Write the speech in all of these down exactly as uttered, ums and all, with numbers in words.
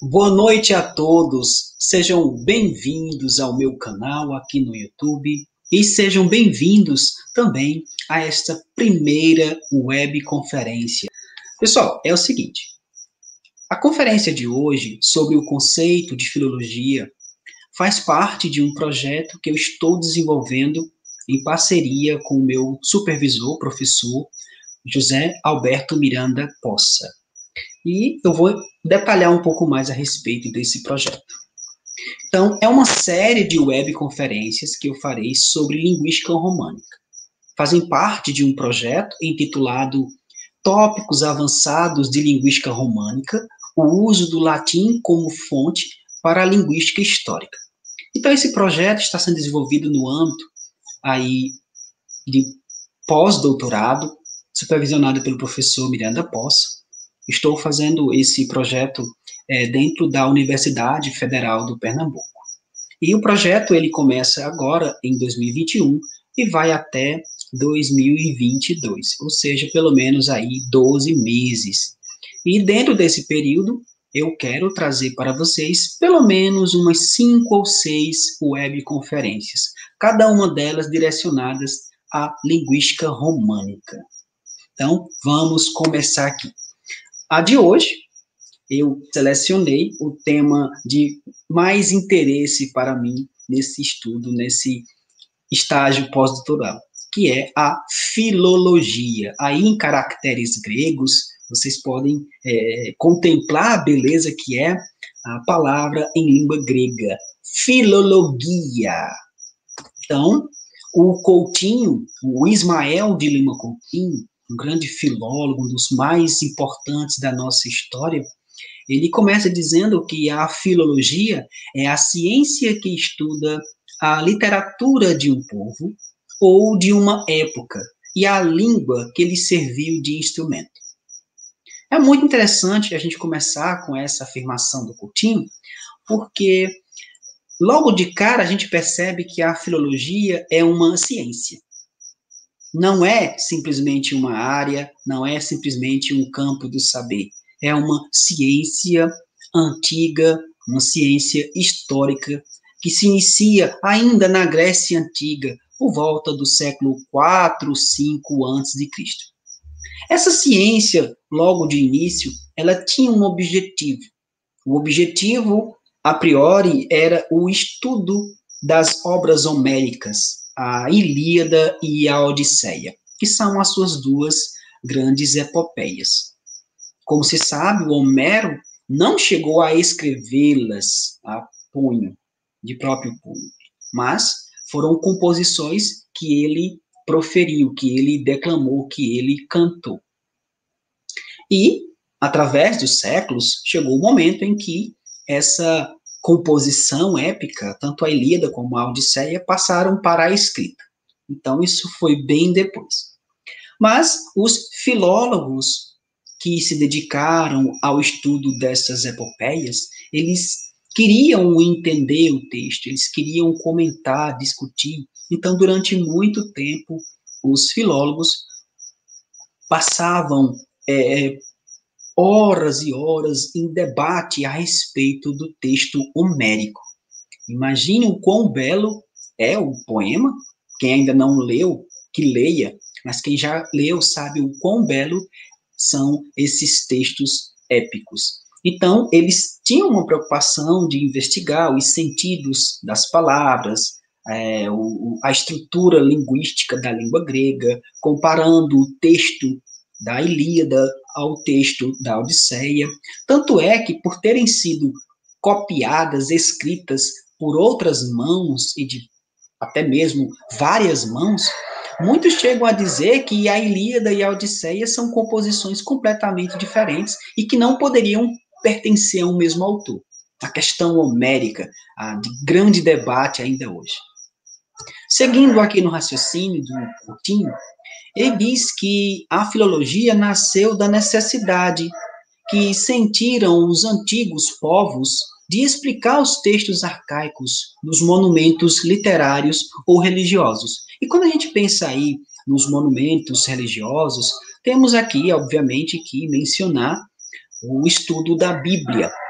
Boa noite a todos, sejam bem-vindos ao meu canal aqui no YouTube e sejam bem-vindos também a esta primeira webconferência. Pessoal, é o seguinte, a conferência de hoje sobre o conceito de filologia faz parte de um projeto que eu estou desenvolvendo em parceria com o meu supervisor, professor José Alberto Miranda Poça. E eu vou detalhar um pouco mais a respeito desse projeto. Então, é uma série de webconferências que eu farei sobre linguística românica. Fazem parte de um projeto intitulado Tópicos Avançados de Linguística Românica, o uso do latim como fonte para a linguística histórica. Então, esse projeto está sendo desenvolvido no âmbito aí de pós-doutorado, supervisionado pelo professor Miranda Poça. Estou fazendo esse projeto é, dentro da Universidade Federal do Pernambuco. E o projeto ele começa agora, em dois mil e vinte e um, e vai até dois mil e vinte e dois, ou seja, pelo menos aí doze meses. E dentro desse período, eu quero trazer para vocês pelo menos umas cinco ou seis webconferências, cada uma delas direcionadas à linguística românica. Então, vamos começar aqui. A de hoje, eu selecionei o tema de mais interesse para mim nesse estudo, nesse estágio pós-doutoral, que é a filologia. Aí, em caracteres gregos, vocês podem é, contemplar a beleza que é a palavra em língua grega, filologia. Então, o Coutinho, o Ismael de Lima Coutinho, um grande filólogo, um dos mais importantes da nossa história, ele começa dizendo que a filologia é a ciência que estuda a literatura de um povo ou de uma época e a língua que lhe serviu de instrumento. É muito interessante a gente começar com essa afirmação do Coutinho, porque logo de cara a gente percebe que a filologia é uma ciência. Não é simplesmente uma área, não é simplesmente um campo do saber. É uma ciência antiga, uma ciência histórica, que se inicia ainda na Grécia Antiga, por volta do século quatro, cinco antes de Cristo. Essa ciência, logo de início, ela tinha um objetivo. O objetivo, a priori, era o estudo das obras homéricas, a Ilíada e a Odisseia, que são as suas duas grandes epopeias. Como se sabe, o Homero não chegou a escrevê-las a punho, de próprio punho, mas foram composições que ele proferiu, que ele declamou, que ele cantou. E, através dos séculos, chegou o momento em que essa composição épica, tanto a Ilíada como a Odisseia, passaram para a escrita. Então, isso foi bem depois. Mas os filólogos que se dedicaram ao estudo dessas epopeias, eles queriam entender o texto, eles queriam comentar, discutir. Então, durante muito tempo, os filólogos passavam é, horas e horas em debate a respeito do texto homérico. Imagine o quão belo é o poema. Quem ainda não leu, que leia, mas quem já leu sabe o quão belo são esses textos épicos. Então, eles tinham uma preocupação de investigar os sentidos das palavras, é, o, a estrutura linguística da língua grega, comparando o texto da Ilíada ao texto da Odisseia. Tanto é que, por terem sido copiadas, escritas por outras mãos, e de até mesmo várias mãos, muitos chegam a dizer que a Ilíada e a Odisseia são composições completamente diferentes e que não poderiam pertencer a um mesmo autor. A questão homérica, a de grande debate ainda hoje. Seguindo aqui no raciocínio do Coutinho, ele diz que a filologia nasceu da necessidade que sentiram os antigos povos de explicar os textos arcaicos nos monumentos literários ou religiosos. E quando a gente pensa aí nos monumentos religiosos, temos aqui, obviamente, que mencionar o estudo da Bíblia.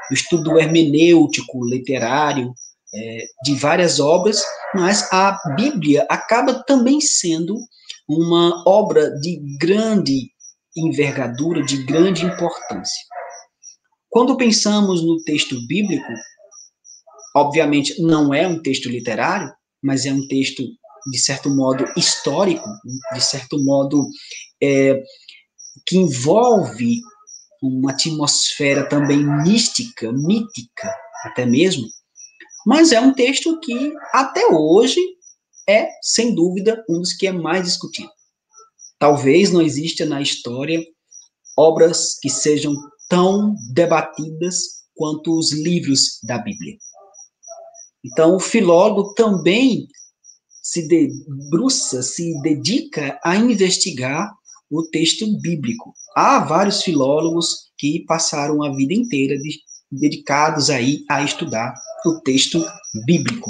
do estudo hermenêutico, literário, é, de várias obras, mas a Bíblia acaba também sendo uma obra de grande envergadura, de grande importância. Quando pensamos no texto bíblico, obviamente não é um texto literário, mas é um texto, de certo modo, histórico, de certo modo, é, que envolve uma atmosfera também mística, mítica, até mesmo, mas é um texto que, até hoje, é, sem dúvida, um dos que é mais discutido. Talvez não exista na história obras que sejam tão debatidas quanto os livros da Bíblia. Então, o filólogo também se debruça, se dedica a investigar o texto bíblico. Há vários filólogos que passaram a vida inteira de, dedicados aí a estudar o texto bíblico.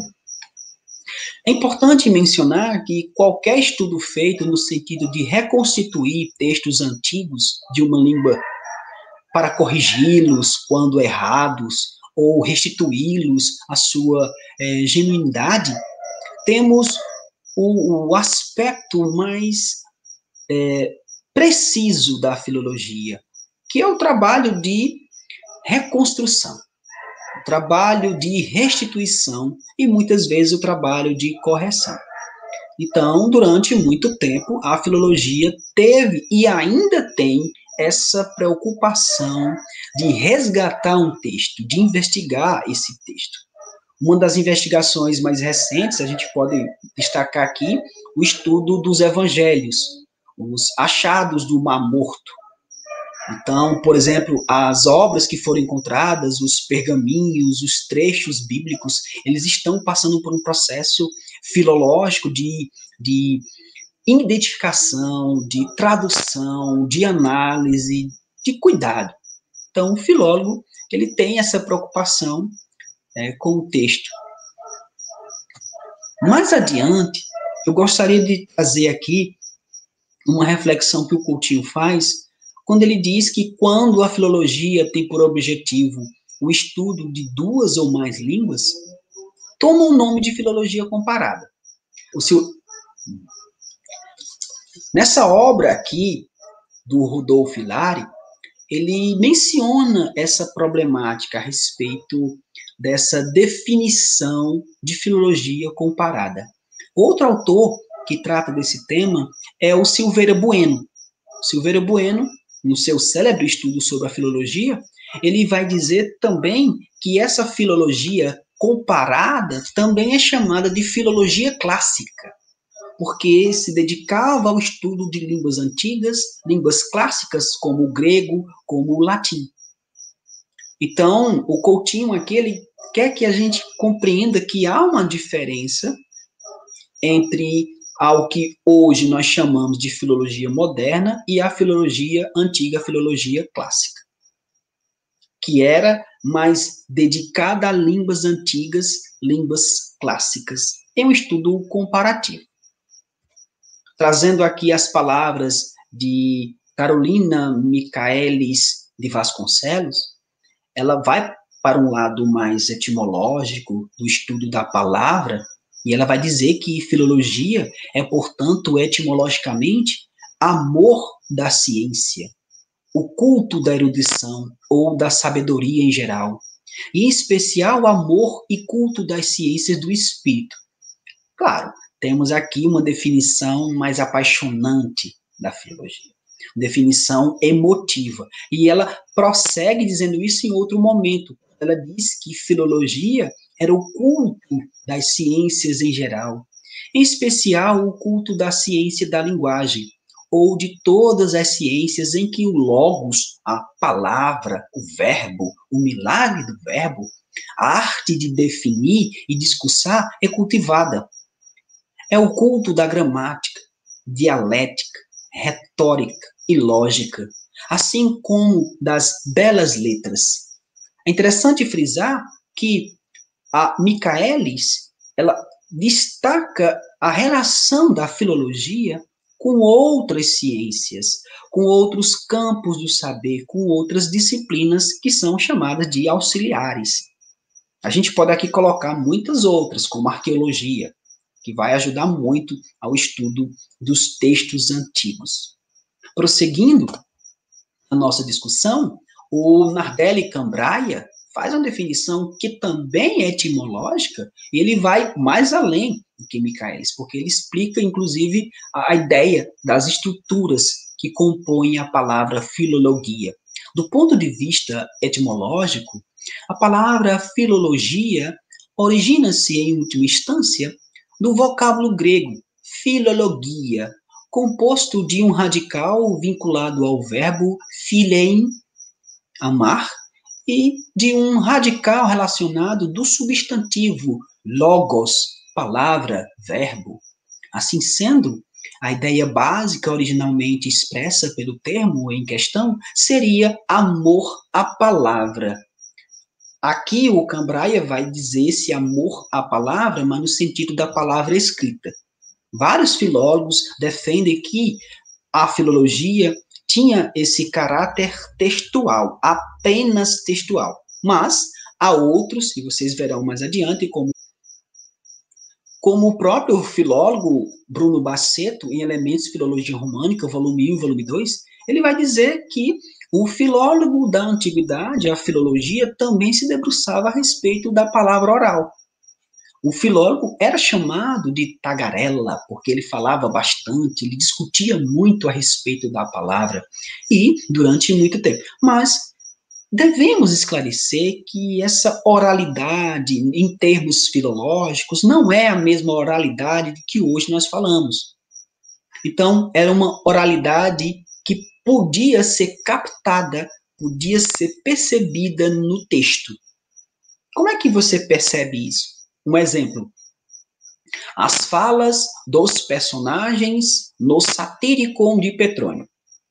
É importante mencionar que qualquer estudo feito no sentido de reconstituir textos antigos de uma língua para corrigi-los quando errados ou restituí-los à sua é, genuinidade, temos o, o aspecto mais é, preciso da filologia, que é o trabalho de reconstrução, o trabalho de restituição e muitas vezes o trabalho de correção. Então, durante muito tempo, a filologia teve e ainda tem essa preocupação de resgatar um texto, de investigar esse texto. Uma das investigações mais recentes, a gente pode destacar aqui o estudo dos evangelhos, os achados do Mar Morto. Então, por exemplo, as obras que foram encontradas, os pergaminhos, os trechos bíblicos, eles estão passando por um processo filológico de, de identificação, de tradução, de análise, de cuidado. Então, o filólogo, ele tem essa preocupação é, com o texto. Mais adiante, eu gostaria de trazer aqui uma reflexão que o Coutinho faz quando ele diz que quando a filologia tem por objetivo o estudo de duas ou mais línguas, toma o nome de filologia comparada. O seu... Nessa obra aqui, do Rudolf Hilary, ele menciona essa problemática a respeito dessa definição de filologia comparada. Outro autor que trata desse tema é o Silveira Bueno. Silveira Bueno, no seu célebre estudo sobre a filologia, ele vai dizer também que essa filologia comparada também é chamada de filologia clássica, porque se dedicava ao estudo de línguas antigas, línguas clássicas como o grego, como o latim. Então, o Coutinho aqui, ele quer que a gente compreenda que há uma diferença entre ao que hoje nós chamamos de filologia moderna e a filologia antiga, a filologia clássica, que era mais dedicada a línguas antigas, línguas clássicas, em um estudo comparativo. Trazendo aqui as palavras de Carolina Michaelis de Vasconcelos, ela vai para um lado mais etimológico do estudo da palavra, e ela vai dizer que filologia é, portanto, etimologicamente, amor da ciência, o culto da erudição ou da sabedoria em geral, e em especial amor e culto das ciências do espírito. Claro, temos aqui uma definição mais apaixonante da filologia, definição emotiva, e ela prossegue dizendo isso em outro momento. Ela diz que filologia era o culto das ciências em geral, em especial o culto da ciência da linguagem, ou de todas as ciências em que o logos, a palavra, o verbo, o milagre do verbo, a arte de definir e discursar é cultivada. É o culto da gramática, dialética, retórica e lógica, assim como das belas letras. É interessante frisar que a Michaelis, ela destaca a relação da filologia com outras ciências, com outros campos do saber, com outras disciplinas que são chamadas de auxiliares. A gente pode aqui colocar muitas outras, como arqueologia, que vai ajudar muito ao estudo dos textos antigos. Prosseguindo a nossa discussão, o Nardelli Cambraia faz uma definição que também é etimológica, e ele vai mais além do que Michaelis, porque ele explica, inclusive, a ideia das estruturas que compõem a palavra filologia. Do ponto de vista etimológico, a palavra filologia origina-se, em última instância, do vocábulo grego filologia, composto de um radical vinculado ao verbo philein, amar, e de um radical relacionado do substantivo logos, palavra, verbo. Assim sendo, a ideia básica originalmente expressa pelo termo em questão seria amor à palavra. Aqui o Cambraia vai dizer esse amor à palavra, mas no sentido da palavra escrita. Vários filólogos defendem que a filologia tinha esse caráter textual, apenas textual. Mas há outros, que vocês verão mais adiante, como, como o próprio filólogo Bruno Bassetto, em Elementos de Filologia Românica, volume um e volume dois, ele vai dizer que o filólogo da antiguidade, a filologia, também se debruçava a respeito da palavra oral. O filólogo era chamado de tagarela, porque ele falava bastante, ele discutia muito a respeito da palavra, e durante muito tempo. Mas devemos esclarecer que essa oralidade, em termos filológicos, não é a mesma oralidade que hoje nós falamos. Então, era uma oralidade que podia ser captada, podia ser percebida no texto. Como é que você percebe isso? Um exemplo, as falas dos personagens no Satyricon de Petrônio.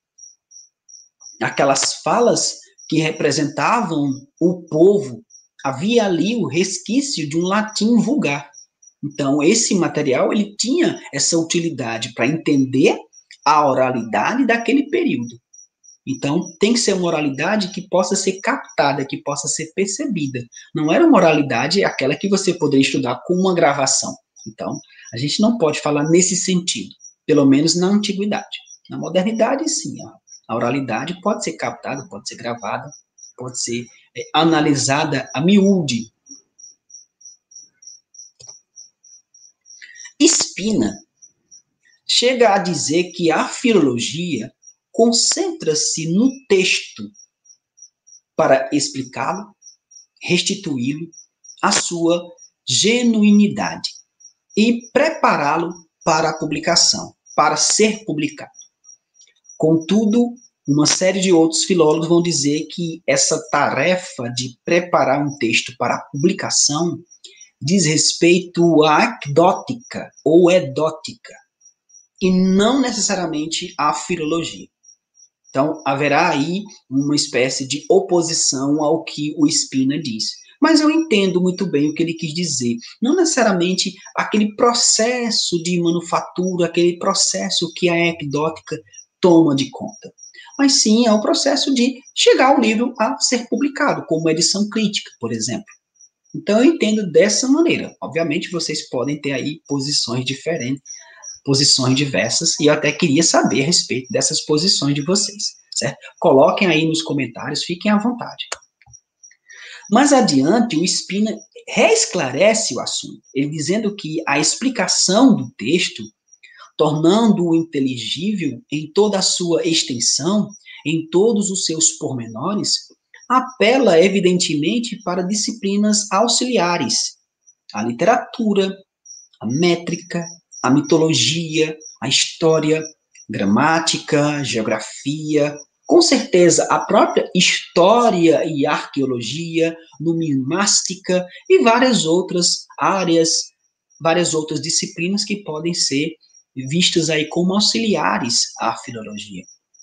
Aquelas falas que representavam o povo, havia ali o resquício de um latim vulgar. Então, esse material ele tinha essa utilidade para entender a oralidade daquele período. Então, tem que ser uma oralidade que possa ser captada, que possa ser percebida. Não era uma oralidade aquela que você poderia estudar com uma gravação. Então, a gente não pode falar nesse sentido, pelo menos na antiguidade. Na modernidade, sim, a oralidade pode ser captada, pode ser gravada, pode ser é, analisada a miúde. Spina chega a dizer que a filologia concentra-se no texto para explicá-lo, restituí-lo à sua genuinidade e prepará-lo para a publicação, para ser publicado. Contudo, uma série de outros filólogos vão dizer que essa tarefa de preparar um texto para a publicação diz respeito à ecdótica ou edótica, e não necessariamente à filologia. Então, haverá aí uma espécie de oposição ao que o Spina diz. Mas eu entendo muito bem o que ele quis dizer. Não necessariamente aquele processo de manufatura, aquele processo que a ecdótica toma de conta. Mas sim, é o processo de chegar o livro a ser publicado, como edição crítica, por exemplo. Então, eu entendo dessa maneira. Obviamente, vocês podem ter aí posições diferentes, posições diversas, e eu até queria saber a respeito dessas posições de vocês, certo? Coloquem aí nos comentários, fiquem à vontade. Mais adiante, o Spina reesclarece o assunto, ele dizendo que a explicação do texto, tornando-o inteligível em toda a sua extensão, em todos os seus pormenores, apela evidentemente para disciplinas auxiliares, a literatura, a métrica, a mitologia, a história, gramática, geografia, com certeza a própria história e arqueologia, numismática e várias outras áreas, várias outras disciplinas que podem ser vistas aí como auxiliares à filologia.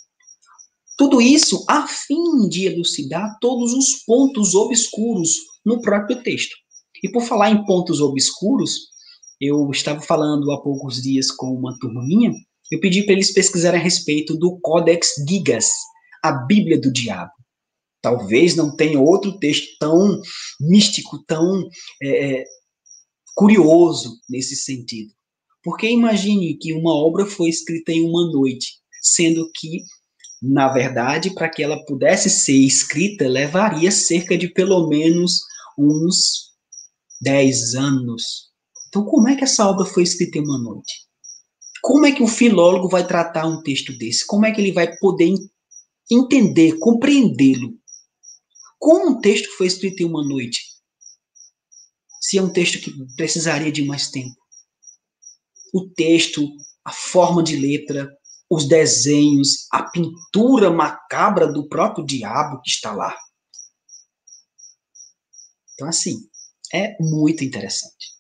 Tudo isso a fim de elucidar todos os pontos obscuros no próprio texto. E por falar em pontos obscuros, eu estava falando há poucos dias com uma turma minha, Eu pedi para eles pesquisarem a respeito do Codex Gigas, a Bíblia do Diabo. Talvez não tenha outro texto tão místico, tão é, curioso nesse sentido. Porque imagine que uma obra foi escrita em uma noite, sendo que, na verdade, para que ela pudesse ser escrita, levaria cerca de pelo menos uns dez anos. Então, como é que essa obra foi escrita em uma noite? Como é que o filólogo vai tratar um texto desse? Como é que ele vai poder entender, compreendê-lo? Como um texto foi escrito em uma noite? Se é um texto que precisaria de mais tempo. O texto, a forma de letra, os desenhos, a pintura macabra do próprio diabo que está lá. Então, assim, é muito interessante.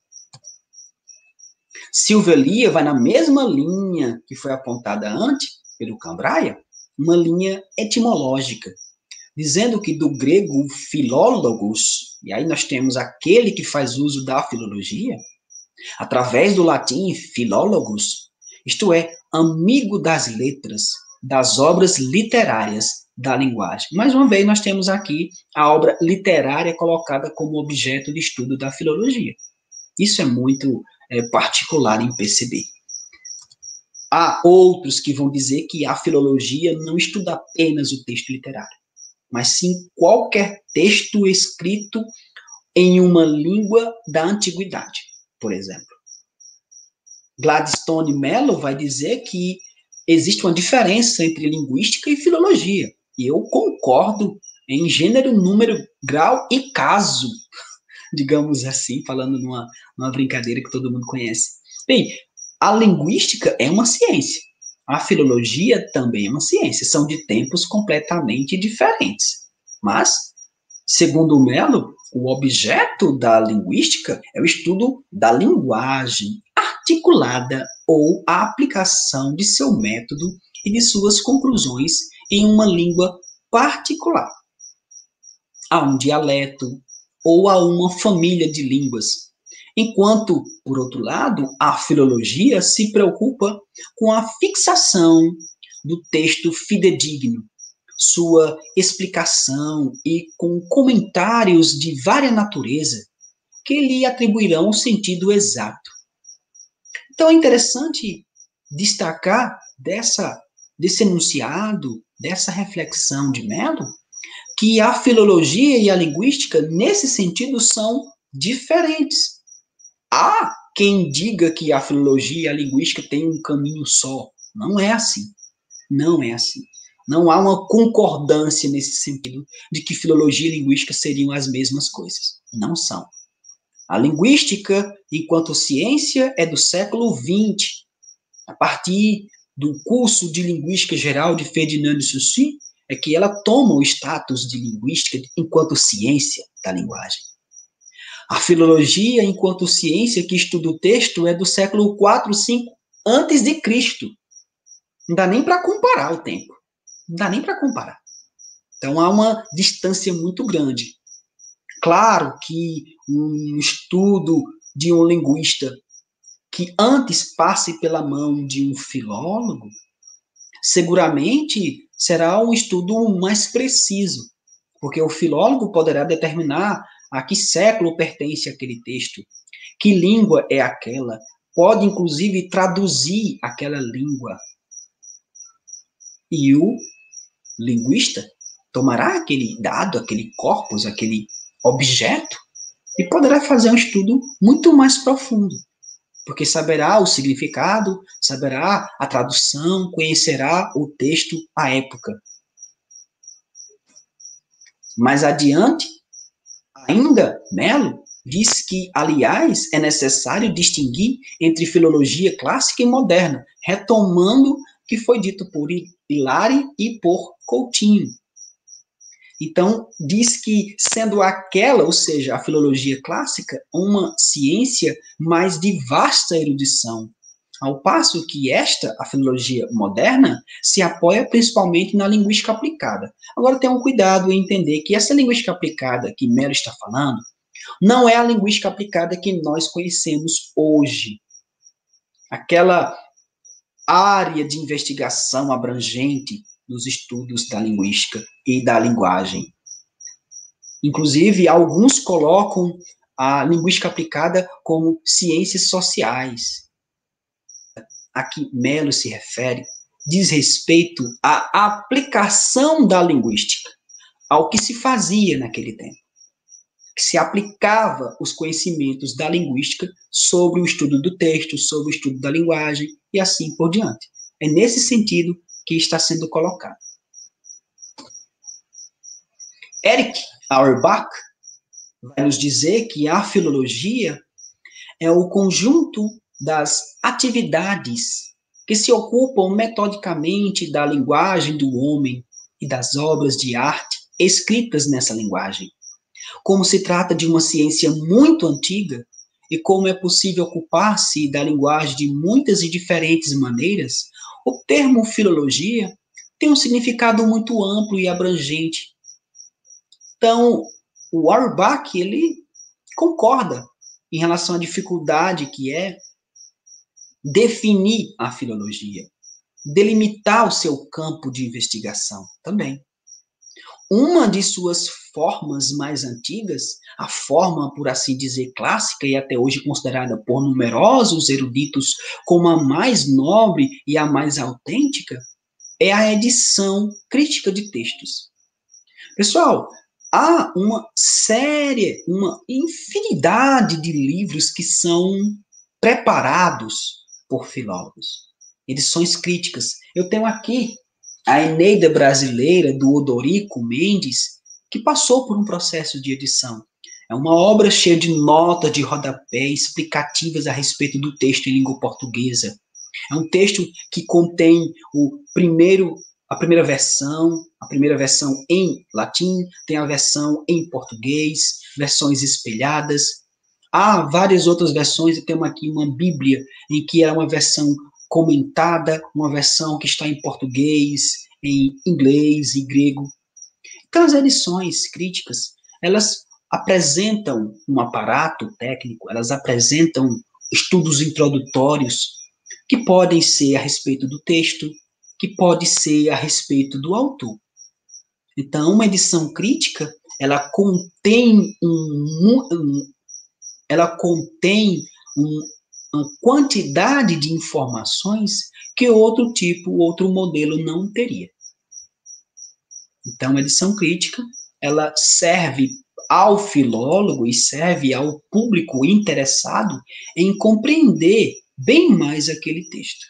Silvia Lia vai na mesma linha que foi apontada antes pelo Cambraia, uma linha etimológica, dizendo que do grego filólogos, e aí nós temos aquele que faz uso da filologia, através do latim filólogos, isto é, amigo das letras, das obras literárias da linguagem. Mais uma vez, nós temos aqui a obra literária colocada como objeto de estudo da filologia. Isso é muito é, particular em perceber. Há outros que vão dizer que a filologia não estuda apenas o texto literário, mas sim qualquer texto escrito em uma língua da antiguidade, por exemplo. Gladstone Mello vai dizer que existe uma diferença entre linguística e filologia. E eu concordo em gênero, número, grau e caso, digamos assim, falando numa, numa brincadeira que todo mundo conhece. Bem, a linguística é uma ciência. A filologia também é uma ciência. São de tempos completamente diferentes. Mas, segundo o Mello, o objeto da linguística é o estudo da linguagem articulada ou a aplicação de seu método e de suas conclusões em uma língua particular, a um dialeto ou a uma família de línguas. Enquanto, por outro lado, a filologia se preocupa com a fixação do texto fidedigno, sua explicação e com comentários de vária natureza que lhe atribuirão o sentido exato. Então é interessante destacar dessa, desse enunciado, dessa reflexão de Mello, que a filologia e a linguística, nesse sentido, são diferentes. Há quem diga que a filologia e a linguística têm um caminho só. Não é assim. Não é assim. Não há uma concordância nesse sentido de que filologia e linguística seriam as mesmas coisas. Não são. A linguística, enquanto ciência, é do século vinte. A partir do curso de Linguística Geral de Ferdinand de Saussure, é que ela toma o status de linguística enquanto ciência da linguagem. A filologia, enquanto ciência que estuda o texto, é do século quatro, cinco antes de Cristo. Não dá nem para comparar o tempo. Não dá nem para comparar. Então há uma distância muito grande. Claro que um estudo de um linguista que antes passe pela mão de um filólogo, seguramente será um estudo mais preciso, porque o filólogo poderá determinar a que século pertence aquele texto, que língua é aquela, pode inclusive traduzir aquela língua. E o linguista tomará aquele dado, aquele corpus, aquele objeto e poderá fazer um estudo muito mais profundo, porque saberá o significado, saberá a tradução, conhecerá o texto à época. Mais adiante, ainda, Mello diz que, aliás, é necessário distinguir entre filologia clássica e moderna, retomando o que foi dito por Hilary e por Coutinho. Então, diz que, sendo aquela, ou seja, a filologia clássica, uma ciência mais de vasta erudição, ao passo que esta, a filologia moderna, se apoia principalmente na linguística aplicada. Agora, tenham cuidado em entender que essa linguística aplicada que Mello está falando não é a linguística aplicada que nós conhecemos hoje. Aquela área de investigação abrangente nos estudos da linguística e da linguagem. Inclusive, alguns colocam a linguística aplicada como ciências sociais. A que Mello se refere diz respeito à aplicação da linguística, ao que se fazia naquele tempo, que se aplicava os conhecimentos da linguística sobre o estudo do texto, sobre o estudo da linguagem e assim por diante. É nesse sentido que está sendo colocado. Erich Auerbach vai nos dizer que a filologia é o conjunto das atividades que se ocupam metodicamente da linguagem do homem e das obras de arte escritas nessa linguagem. Como se trata de uma ciência muito antiga e como é possível ocupar-se da linguagem de muitas e diferentes maneiras, o termo filologia tem um significado muito amplo e abrangente. Então, o Auerbach, ele concorda em relação à dificuldade que é definir a filologia, delimitar o seu campo de investigação também. Uma de suas formas mais antigas, a forma, por assim dizer, clássica e até hoje considerada por numerosos eruditos como a mais nobre e a mais autêntica, é a edição crítica de textos. Pessoal, há uma série, uma infinidade de livros que são preparados por filólogos. Edições críticas. Eu tenho aqui a Eneida Brasileira, do Odorico Mendes, que passou por um processo de edição. É uma obra cheia de notas de rodapé explicativas a respeito do texto em língua portuguesa. É um texto que contém o primeiro, a primeira versão, a primeira versão em latim, tem a versão em português, versões espelhadas. Há várias outras versões, e temos aqui uma Bíblia, em que é uma versão comentada, uma versão que está em português, em inglês e grego. Então, as edições críticas, elas apresentam um aparato técnico, elas apresentam estudos introdutórios que podem ser a respeito do texto, que pode ser a respeito do autor. Então, uma edição crítica, ela contém um, um ela contém um, uma quantidade de informações que outro tipo, outro modelo não teria. Então, a edição crítica, ela serve ao filólogo e serve ao público interessado em compreender bem mais aquele texto.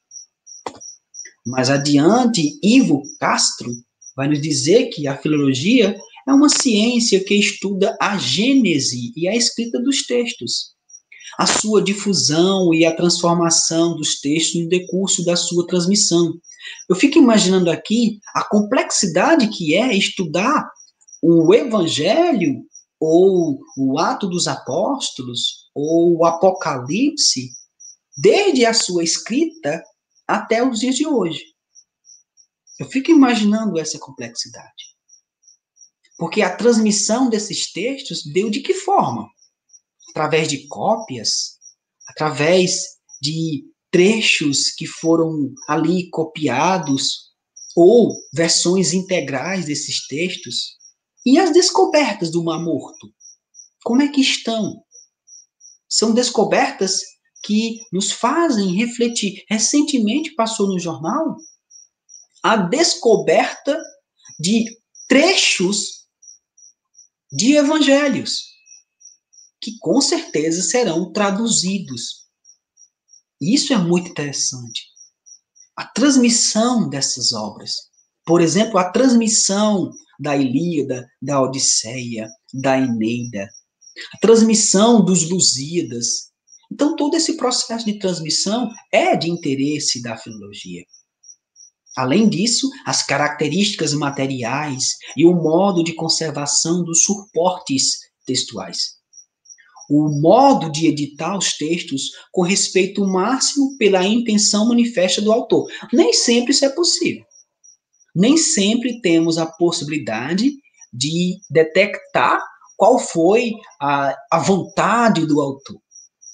Mais adiante, Ivo Castro vai nos dizer que a filologia é uma ciência que estuda a gênese e a escrita dos textos, a sua difusão e a transformação dos textos no decurso da sua transmissão. Eu fico imaginando aqui a complexidade que é estudar o Evangelho, ou o Ato dos Apóstolos, ou o Apocalipse, desde a sua escrita até os dias de hoje. Eu fico imaginando essa complexidade. Porque a transmissão desses textos deu de que forma? Através de cópias, através de trechos que foram ali copiados, ou versões integrais desses textos. E as descobertas do Mar Morto? Como é que estão? São descobertas que nos fazem refletir. Recentemente passou no jornal a descoberta de trechos de evangelhos, que com certeza serão traduzidos. Isso é muito interessante. A transmissão dessas obras. Por exemplo, a transmissão da Ilíada, da Odisseia, da Eneida. A transmissão dos Lusíadas. Então, todo esse processo de transmissão é de interesse da filologia. Além disso, as características materiais e o modo de conservação dos suportes textuais. O modo de editar os textos com respeito máximo pela intenção manifesta do autor. Nem sempre isso é possível. Nem sempre temos a possibilidade de detectar qual foi a, a vontade do autor.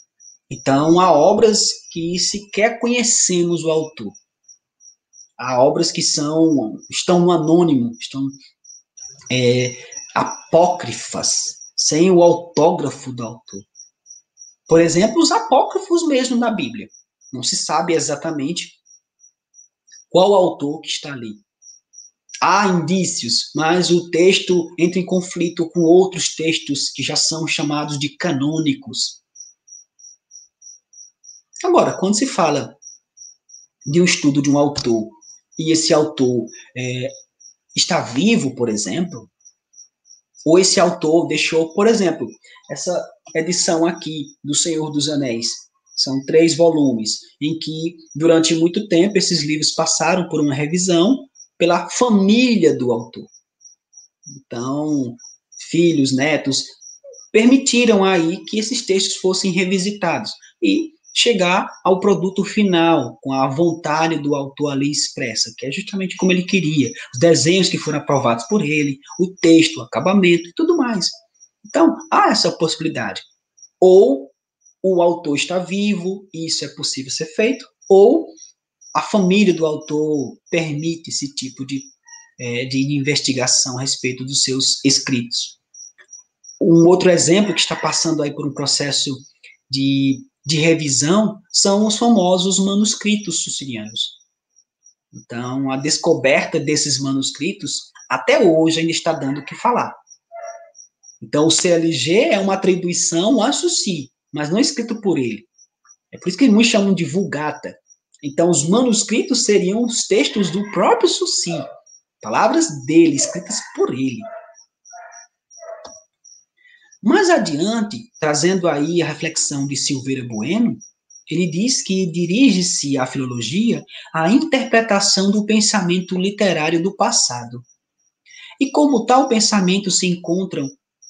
Então, há obras que sequer conhecemos o autor. Há obras que são, estão no anônimo, estão é, apócrifas, sem o autógrafo do autor. Por exemplo, os apócrifos mesmo na Bíblia. Não se sabe exatamente qual autor que está ali. Há indícios, mas o texto entra em conflito com outros textos que já são chamados de canônicos. Agora, quando se fala de um estudo de um autor, e esse autor é, está vivo, por exemplo, ou esse autor deixou, por exemplo, essa edição aqui do Senhor dos Anéis, são três volumes, em que durante muito tempo esses livros passaram por uma revisão pela família do autor. Então, filhos, netos, permitiram aí que esses textos fossem revisitados e chegar ao produto final, com a vontade do autor ali expressa, que é justamente como ele queria, os desenhos que foram aprovados por ele, o texto, o acabamento e tudo mais. Então, há essa possibilidade. Ou o autor está vivo, e isso é possível ser feito, ou a família do autor permite esse tipo de, é, de investigação a respeito dos seus escritos. Um outro exemplo que está passando aí por um processo de, de revisão são os famosos manuscritos sussurianos. Então, a descoberta desses manuscritos, até hoje, ainda está dando o que falar. Então, o C L G é uma atribuição a Sussi, mas não escrito por ele. É por isso que muitos chamam de Vulgata. Então, os manuscritos seriam os textos do próprio Sussi, palavras dele, escritas por ele. Mais adiante, trazendo aí a reflexão de Silveira Bueno, ele diz que dirige-se à filologia à interpretação do pensamento literário do passado. E como tal pensamento se encontra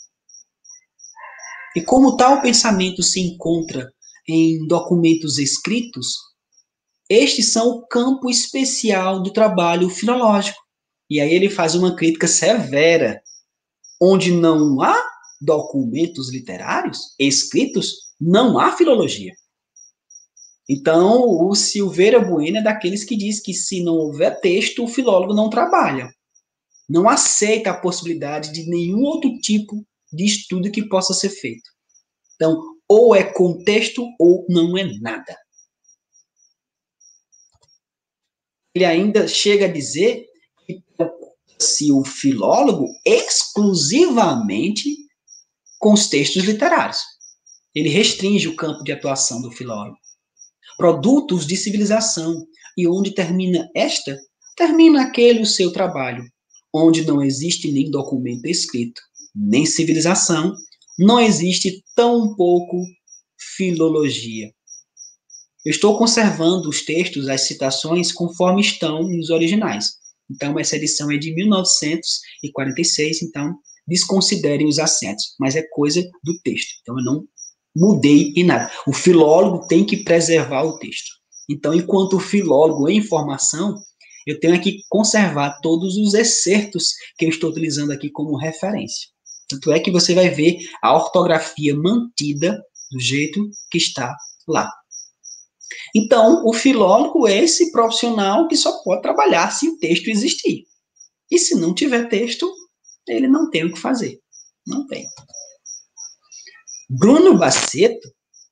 e como tal pensamento se encontra em documentos escritos, estes são o campo especial do trabalho filológico. E aí ele faz uma crítica severa, onde não há documentos literários escritos, não há filologia. Então, o Silveira Bueno é daqueles que diz que se não houver texto, o filólogo não trabalha. Não aceita a possibilidade de nenhum outro tipo de estudo que possa ser feito. Então, ou é contexto ou não é nada. Ele ainda chega a dizer que se o filólogo exclusivamente com os textos literários. Ele restringe o campo de atuação do filólogo. Produtos de civilização. E onde termina esta, termina aquele o seu trabalho. Onde não existe nem documento escrito, nem civilização, não existe tão pouco filologia. Eu estou conservando os textos, as citações, conforme estão nos originais. Então, essa edição é de mil novecentos e quarenta e seis, então, desconsiderem os acentos, mas é coisa do texto. Então, eu não mudei em nada. O filólogo tem que preservar o texto. Então, enquanto filólogo em formação, eu tenho que conservar todos os excertos que eu estou utilizando aqui como referência. Tanto é que você vai ver a ortografia mantida do jeito que está lá. Então, o filólogo é esse profissional que só pode trabalhar se o texto existir. E se não tiver texto, ele não tem o que fazer. Não tem. Bruno Baceto,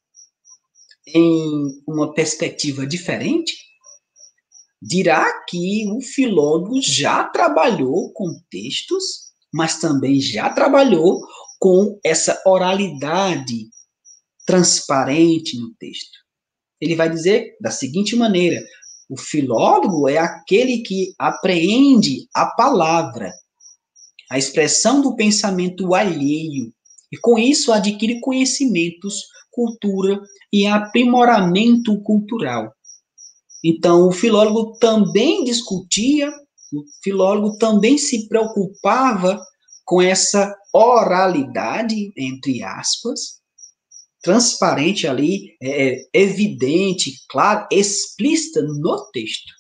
em uma perspectiva diferente, dirá que o filólogo já trabalhou com textos, mas também já trabalhou com essa oralidade transparente no texto. Ele vai dizer da seguinte maneira: o filólogo é aquele que apreende a palavra, a expressão do pensamento alheio, e com isso adquire conhecimentos, cultura e aprimoramento cultural. Então, o filólogo também discutia, o filólogo também se preocupava com essa oralidade, entre aspas, transparente ali, é, evidente, claro, explícita no texto.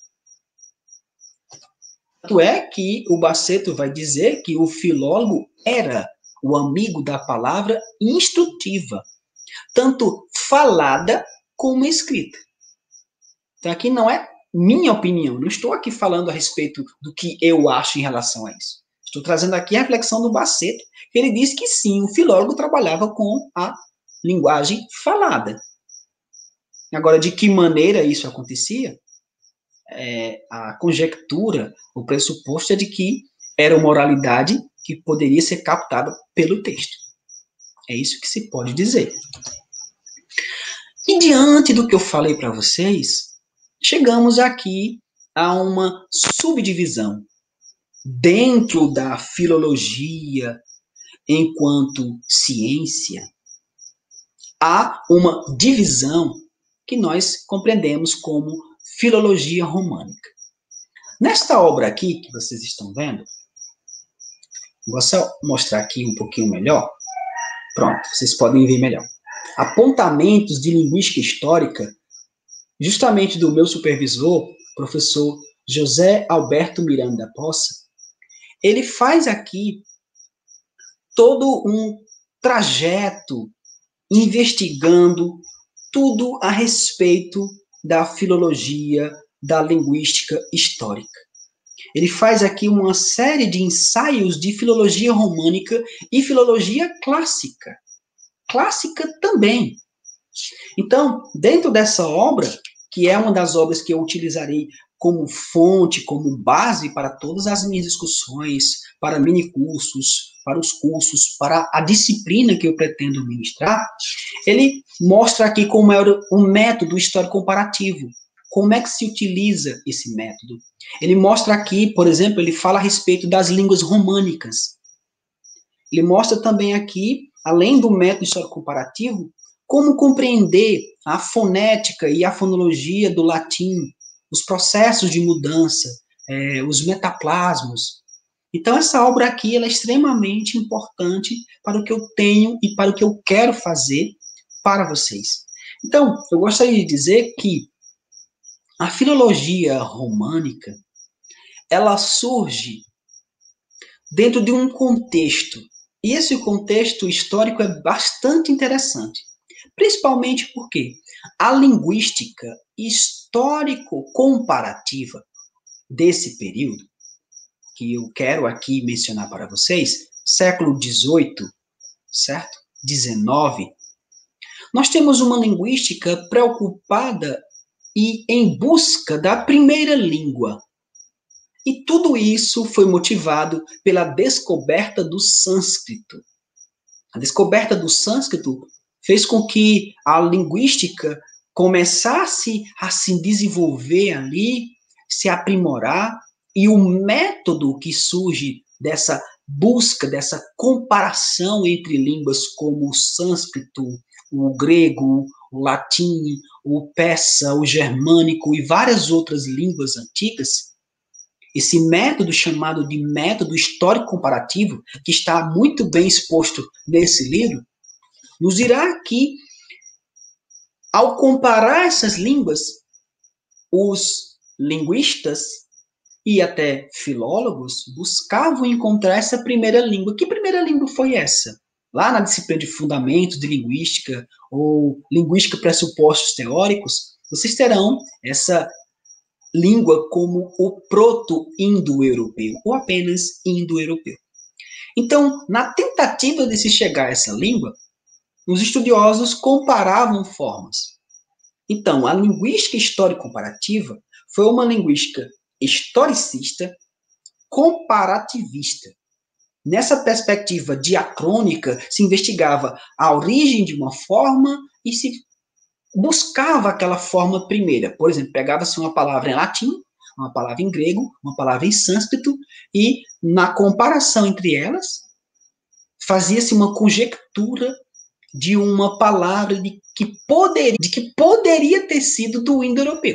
Tanto é que o Baceto vai dizer que o filólogo era o amigo da palavra instrutiva, tanto falada como escrita. Então aqui não é minha opinião, não estou aqui falando a respeito do que eu acho em relação a isso. Estou trazendo aqui a reflexão do Baceto, que ele diz que sim, o filólogo trabalhava com a linguagem falada. Agora, de que maneira isso acontecia? É, a conjectura, o pressuposto é de que era uma oralidade que poderia ser captada pelo texto. É isso que se pode dizer. E diante do que eu falei para vocês, chegamos aqui a uma subdivisão dentro da filologia enquanto ciência. Há uma divisão que nós compreendemos como filologia românica. Nesta obra aqui que vocês estão vendo, vou só mostrar aqui um pouquinho melhor. Pronto, vocês podem ver melhor. Apontamentos de linguística histórica, justamente do meu supervisor, professor José Alberto Miranda da Poça. Ele faz aqui todo um trajeto investigando tudo a respeito da filologia, da linguística histórica. Ele faz aqui uma série de ensaios de filologia românica e filologia clássica. Clássica também. Então, dentro dessa obra, que é uma das obras que eu utilizarei como fonte, como base para todas as minhas discussões, para minicursos, para os cursos, para a disciplina que eu pretendo ministrar, ele mostra aqui como é o método histórico comparativo. Como é que se utiliza esse método? Ele mostra aqui, por exemplo, ele fala a respeito das línguas românicas. Ele mostra também aqui, além do método histórico comparativo, como compreender a fonética e a fonologia do latim, os processos de mudança, é, os metaplasmos. Então, essa obra aqui ela é extremamente importante para o que eu tenho e para o que eu quero fazer para vocês. Então, eu gostaria de dizer que a filologia românica, ela surge dentro de um contexto. E esse contexto histórico é bastante interessante. Principalmente porque a linguística histórico-comparativa desse período, que eu quero aqui mencionar para vocês, século dezoito, certo? dezenove, nós temos uma linguística preocupada e em busca da primeira língua. E tudo isso foi motivado pela descoberta do sânscrito. A descoberta do sânscrito fez com que a linguística começasse a se desenvolver ali, se aprimorar, e o método que surge dessa busca, dessa comparação entre línguas como o sânscrito, o grego, o latim, o persa, o germânico e várias outras línguas antigas, esse método chamado de método histórico comparativo, que está muito bem exposto nesse livro, nos dirá que, ao comparar essas línguas, os linguistas e até filólogos buscavam encontrar essa primeira língua. Que primeira língua foi essa? Lá na disciplina de Fundamentos de Linguística ou Linguística Pressupostos Teóricos, vocês terão essa língua como o proto-indo-europeu, ou apenas indo-europeu. Então, na tentativa de se chegar a essa língua, os estudiosos comparavam formas. Então, a linguística histórico-comparativa foi uma linguística historicista comparativista. Nessa perspectiva diacrônica, se investigava a origem de uma forma e se buscava aquela forma primeira. Por exemplo, pegava-se uma palavra em latim, uma palavra em grego, uma palavra em sânscrito, e na comparação entre elas, fazia-se uma conjectura de uma palavra de que poderia, de que poderia ter sido do indo-europeu.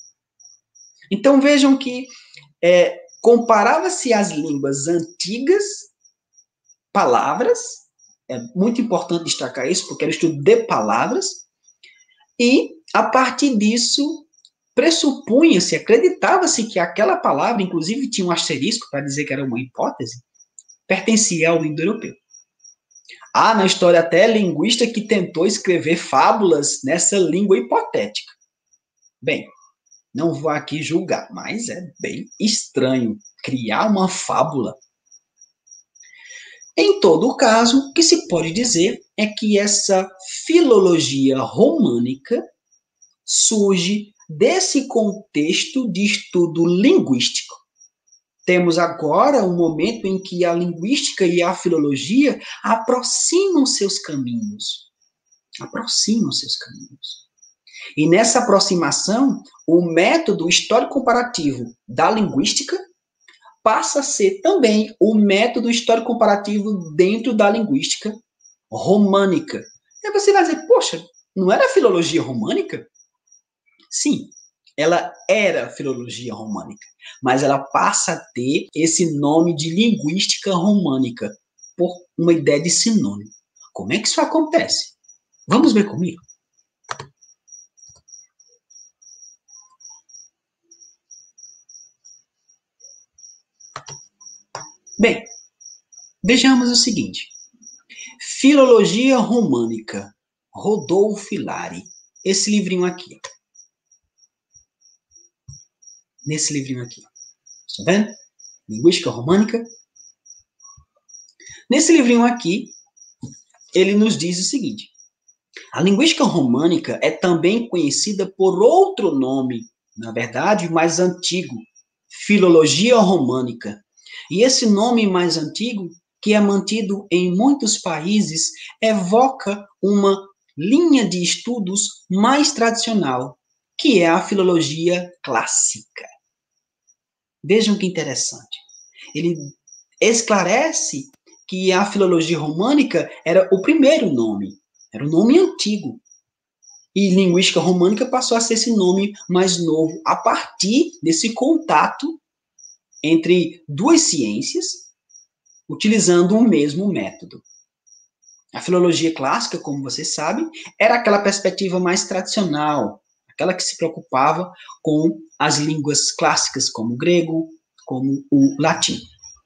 Então vejam que é, comparava-se as línguas antigas, palavras, é muito importante destacar isso, porque era o estudo de palavras, e a partir disso pressupunha-se, acreditava-se que aquela palavra, inclusive tinha um asterisco para dizer que era uma hipótese, pertencia ao indo-europeu. Há na história até linguista que tentou escrever fábulas nessa língua hipotética. Bem, não vou aqui julgar, mas é bem estranho criar uma fábula. Em todo caso, o que se pode dizer é que essa filologia românica surge desse contexto de estudo linguístico. Temos agora um momento em que a linguística e a filologia aproximam seus caminhos. Aproximam seus caminhos. E nessa aproximação, o método histórico-comparativo da linguística passa a ser também o método histórico-comparativo dentro da linguística românica. E aí você vai dizer, poxa, não era filologia românica? Sim, ela era filologia românica, mas ela passa a ter esse nome de linguística românica, por uma ideia de sinônimo. Como é que isso acontece? Vamos ver comigo. Bem, vejamos o seguinte. Filologia Românica, Rodolfo Hilary. Esse livrinho aqui. Nesse livrinho aqui. Está vendo? Linguística Românica. Nesse livrinho aqui, ele nos diz o seguinte. A linguística românica é também conhecida por outro nome, na verdade, mais antigo, Filologia Românica. E esse nome mais antigo, que é mantido em muitos países, evoca uma linha de estudos mais tradicional, que é a filologia clássica. Vejam que interessante. Ele esclarece que a filologia românica era o primeiro nome, era um nome antigo. E linguística românica passou a ser esse nome mais novo, a partir desse contato entre duas ciências, utilizando o mesmo método. A filologia clássica, como vocês sabem, era aquela perspectiva mais tradicional, aquela que se preocupava com as línguas clássicas, como o grego, como o latim.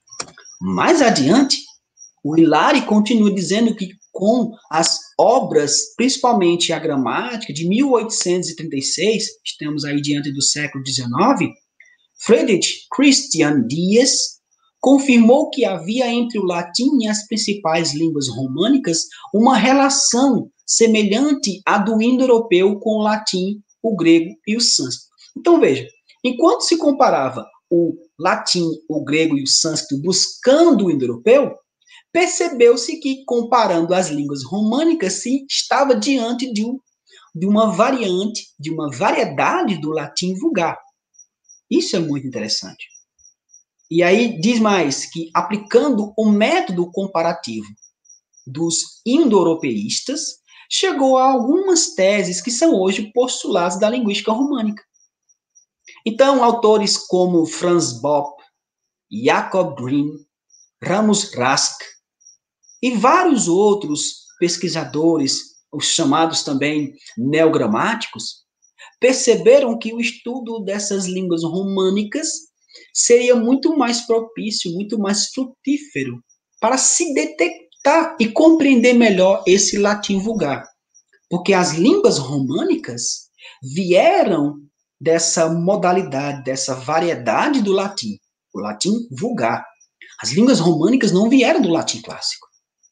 Mais adiante, o Hilary continua dizendo que com as obras, principalmente a gramática, de mil oitocentos e trinta e seis, estamos aí diante do século dezenove, Friedrich Christian Dies confirmou que havia entre o latim e as principais línguas românicas uma relação semelhante à do indo-europeu com o latim, o grego e o sânscrito. Então, veja, enquanto se comparava o latim, o grego e o sânscrito buscando o indo-europeu, percebeu-se que, comparando as línguas românicas, se estava diante de, um, de uma variante, de uma variedade do latim vulgar. Isso é muito interessante. E aí diz mais que, aplicando o método comparativo dos indo-europeístas, chegou a algumas teses que são hoje postulados da linguística românica. Então, autores como Franz Bopp, Jacob Grimm, Ramos Rask e vários outros pesquisadores, os chamados também neogramáticos, perceberam que o estudo dessas línguas românicas seria muito mais propício, muito mais frutífero para se detectar e compreender melhor esse latim vulgar. Porque as línguas românicas vieram dessa modalidade, dessa variedade do latim, o latim vulgar. As línguas românicas não vieram do latim clássico.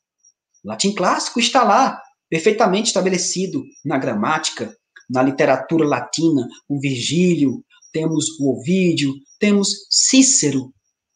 O latim clássico está lá, perfeitamente estabelecido na gramática, na literatura latina, com Virgílio, temos o Ovídio, temos Cícero.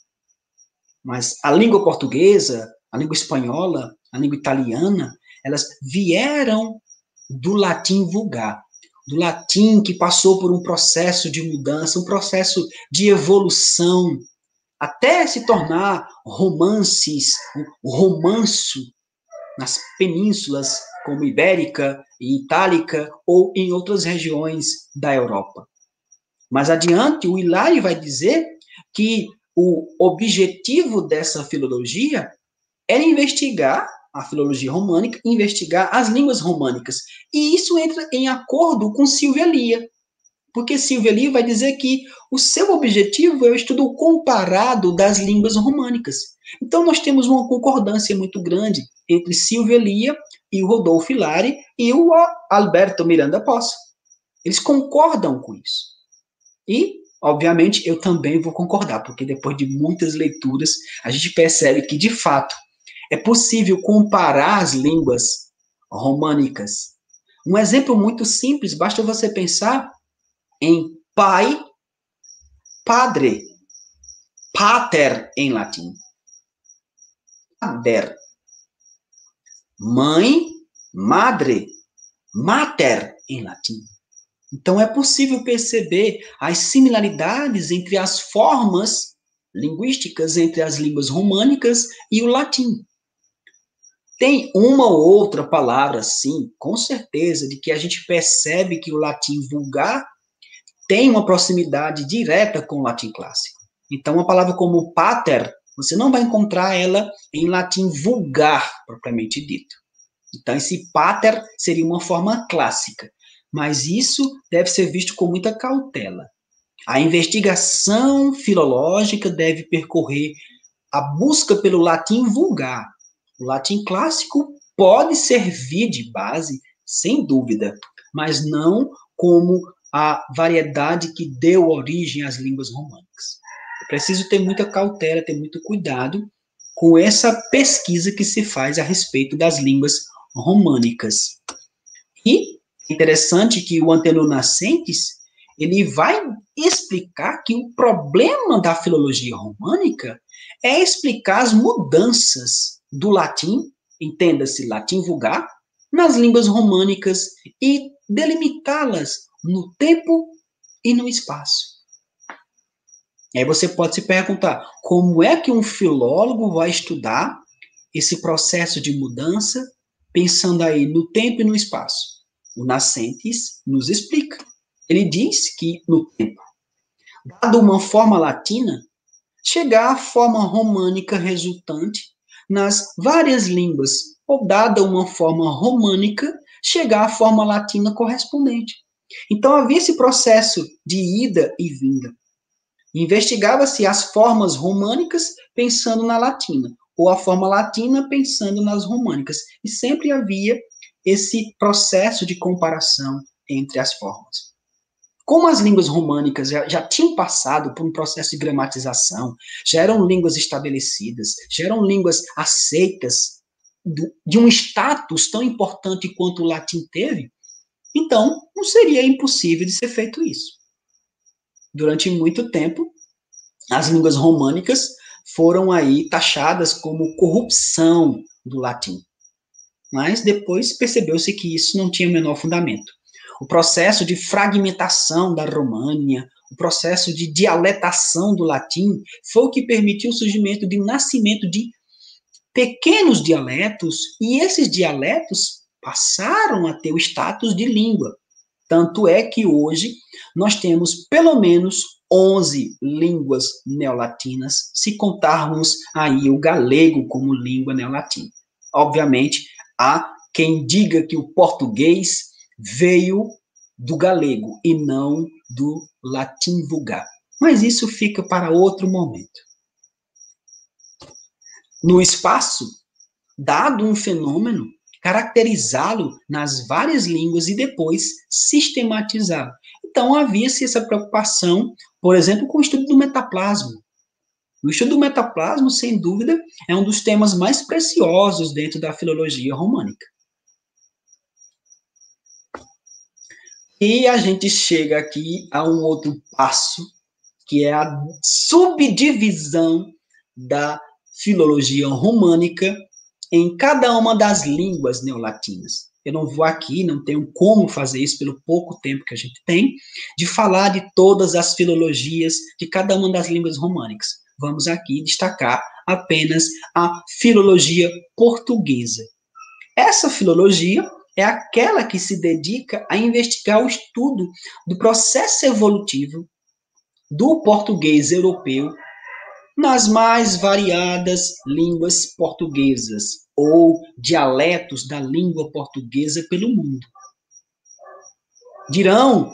Mas a língua portuguesa, a língua espanhola, a língua italiana, elas vieram do latim vulgar, do latim que passou por um processo de mudança, um processo de evolução, até se tornar romances, o romanço nas penínsulas como Ibérica e Itálica ou em outras regiões da Europa. Mais adiante, o Hilary vai dizer que o objetivo dessa filologia era investigar a filologia românica, investigar as línguas românicas. E isso entra em acordo com Silvia Lia, porque Silvia Lia vai dizer que O seu objetivo é o estudo comparado das línguas românicas. Então, nós temos uma concordância muito grande entre Silvia Elia e o Rodolfo Hilari e o Alberto Miranda Posse. Eles concordam com isso. E, obviamente, eu também vou concordar, porque depois de muitas leituras, a gente percebe que, de fato, é possível comparar as línguas românicas. Um exemplo muito simples, basta você pensar em pai, padre, pater em latim. Pater. Mãe, madre, mater em latim. Então, é possível perceber as similaridades entre as formas linguísticas entre as línguas românicas e o latim. Tem uma ou outra palavra, sim, com certeza, de que a gente percebe que o latim vulgar tem uma proximidade direta com o latim clássico. Então, uma palavra como pater, você não vai encontrar ela em latim vulgar, propriamente dito. Então, esse pater seria uma forma clássica. Mas isso deve ser visto com muita cautela. A investigação filológica deve percorrer a busca pelo latim vulgar. O latim clássico pode servir de base, sem dúvida, mas não como a variedade que deu origem às línguas românicas. É preciso ter muita cautela, ter muito cuidado com essa pesquisa que se faz a respeito das línguas românicas. E interessante que o Antenor Nascentes, ele vai explicar que o problema da filologia românica é explicar as mudanças do latim, entenda-se latim vulgar, nas línguas românicas e delimitá-las no tempo e no espaço. Aí você pode se perguntar, como é que um filólogo vai estudar esse processo de mudança, pensando aí no tempo e no espaço? O Nascentes nos explica. Ele diz que no tempo, dado uma forma latina, chegar à forma românica resultante nas várias línguas, ou dada uma forma românica, chegar à forma latina correspondente. Então havia esse processo de ida e vinda. Investigava-se as formas românicas pensando na latina, ou a forma latina pensando nas românicas. E sempre havia esse processo de comparação entre as formas. Como as línguas românicas já, já tinham passado por um processo de gramatização, já eram línguas estabelecidas, já eram línguas aceitas, do, de um status tão importante quanto o latim teve, então não seria impossível de ser feito isso. Durante muito tempo, as línguas românicas foram aí taxadas como corrupção do latim. Mas depois percebeu-se que isso não tinha o menor fundamento. O processo de fragmentação da România, o processo de dialetação do latim, foi o que permitiu o surgimento de um nascimento de pequenos dialetos, e esses dialetos passaram a ter o status de língua. Tanto é que hoje nós temos pelo menos onze línguas neolatinas, se contarmos aí o galego como língua neolatina. Obviamente, há quem diga que o português veio do galego e não do latim vulgar. Mas isso fica para outro momento. No espaço, dado um fenômeno, caracterizá-lo nas várias línguas e depois sistematizá-lo. Então, havia-se essa preocupação, por exemplo, com o estudo do metaplasma. O estudo do metaplasma, sem dúvida, é um dos temas mais preciosos dentro da filologia românica. E a gente chega aqui a um outro passo, que é a subdivisão da filologia românica em cada uma das línguas neolatinas. Eu não vou aqui, não tenho como fazer isso pelo pouco tempo que a gente tem, de falar de todas as filologias de cada uma das línguas românicas. Vamos aqui destacar apenas a filologia portuguesa. Essa filologia é aquela que se dedica a investigar o estudo do processo evolutivo do português europeu nas mais variadas línguas portuguesas ou dialetos da língua portuguesa pelo mundo. Dirão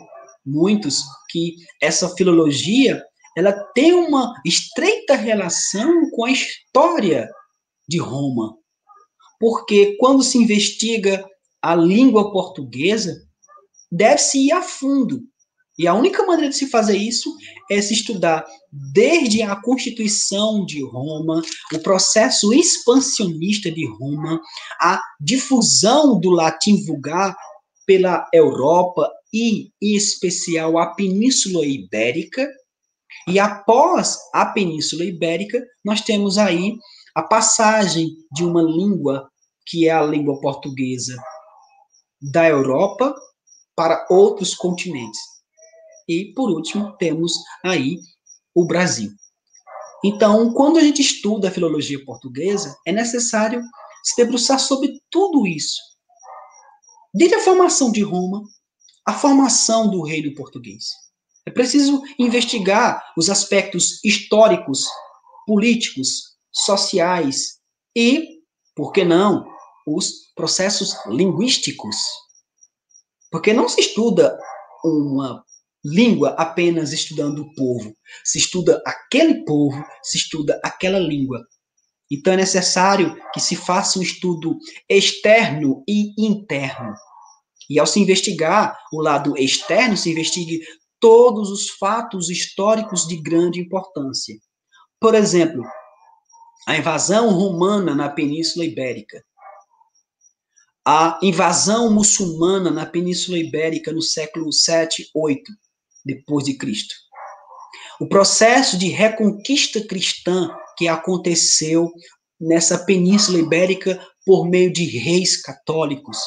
muitos que essa filologia ela tem uma estreita relação com a história de Roma. Porque quando se investiga a língua portuguesa, deve-se ir a fundo. E a única maneira de se fazer isso é se estudar desde a Constituição de Roma, o processo expansionista de Roma, a difusão do latim vulgar pela Europa e, em especial, a Península Ibérica. E após a Península Ibérica, nós temos aí a passagem de uma língua, que é a língua portuguesa, da Europa para outros continentes. E, por último, temos aí o Brasil. Então, quando a gente estuda a filologia portuguesa, é necessário se debruçar sobre tudo isso. Desde a formação de Roma, a formação do reino português. É preciso investigar os aspectos históricos, políticos, sociais e, por que não, os processos linguísticos. Porque não se estuda uma língua apenas estudando o povo. Se estuda aquele povo, se estuda aquela língua. Então é necessário que se faça um estudo externo e interno. E ao se investigar o lado externo, se investigue todos os fatos históricos de grande importância. Por exemplo, a invasão romana na Península Ibérica. A invasão muçulmana na Península Ibérica no século sete, oito, depois de Cristo. O processo de reconquista cristã que aconteceu nessa Península Ibérica por meio de reis católicos.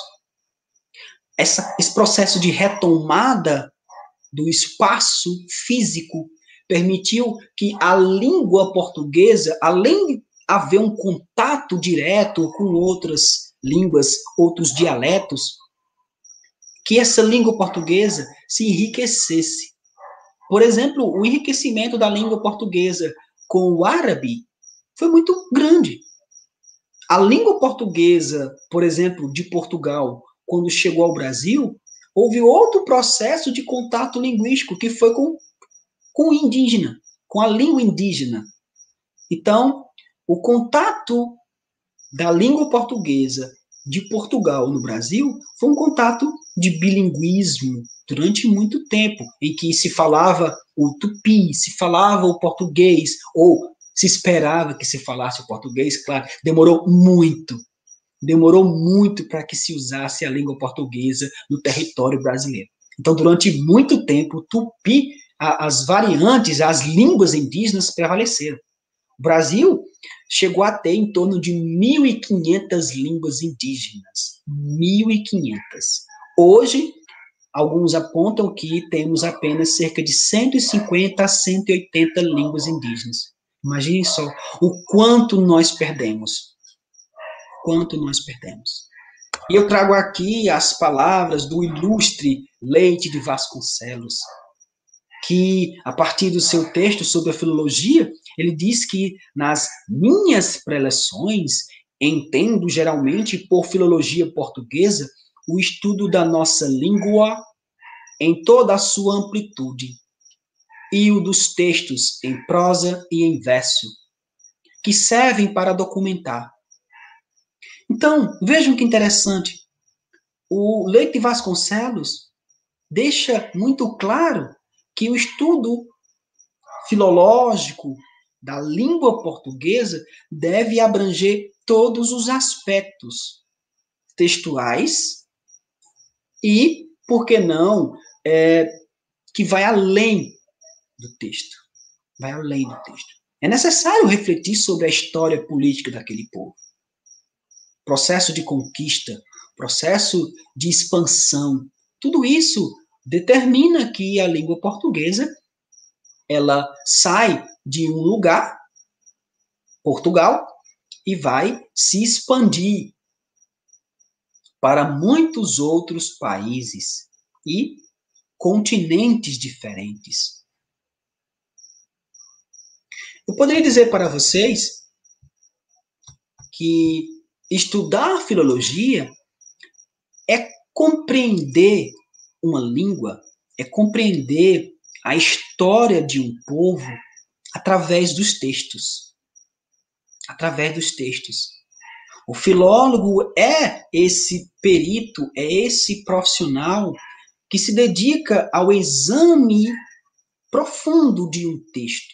Essa, esse processo de retomada do espaço físico permitiu que a língua portuguesa, além de haver um contato direto com outras línguas, outros dialetos, que essa língua portuguesa se enriquecesse. Por exemplo, o enriquecimento da língua portuguesa com o árabe foi muito grande. A língua portuguesa, por exemplo, de Portugal, quando chegou ao Brasil, houve outro processo de contato linguístico, que foi com, com o indígena, com a língua indígena. Então, o contato da língua portuguesa de Portugal no Brasil foi um contato de bilinguismo durante muito tempo, em que se falava o tupi, se falava o português, ou se esperava que se falasse o português, claro, demorou muito. Demorou muito para que se usasse a língua portuguesa no território brasileiro. Então, durante muito tempo, o tupi, a, as variantes, as línguas indígenas prevaleceram. O Brasil chegou a ter em torno de mil e quinhentas línguas indígenas. mil e quinhentas. Hoje, alguns apontam que temos apenas cerca de cento e cinquenta a cento e oitenta línguas indígenas. Imaginem só o quanto nós perdemos. Quanto nós perdemos. E eu trago aqui as palavras do ilustre Leite de Vasconcelos, que, a partir do seu texto sobre a filologia, ele diz que, nas minhas preleções, entendo geralmente por filologia portuguesa o estudo da nossa língua em toda a sua amplitude, e o dos textos em prosa e em verso, que servem para documentar. Então, vejam que interessante. O Leite de Vasconcelos deixa muito claro que o estudo filológico da língua portuguesa deve abranger todos os aspectos textuais e, por que não, é, que vai além do texto. Vai além do texto. É necessário refletir sobre a história política daquele povo. Processo de conquista, processo de expansão, tudo isso determina que a língua portuguesa ela sai de um lugar, Portugal, e vai se expandir para muitos outros países e continentes diferentes. Eu poderia dizer para vocês que estudar filologia é compreender uma língua, é compreender a história de um povo através dos textos. Através dos textos. O filólogo é esse perito, é esse profissional que se dedica ao exame profundo de um texto.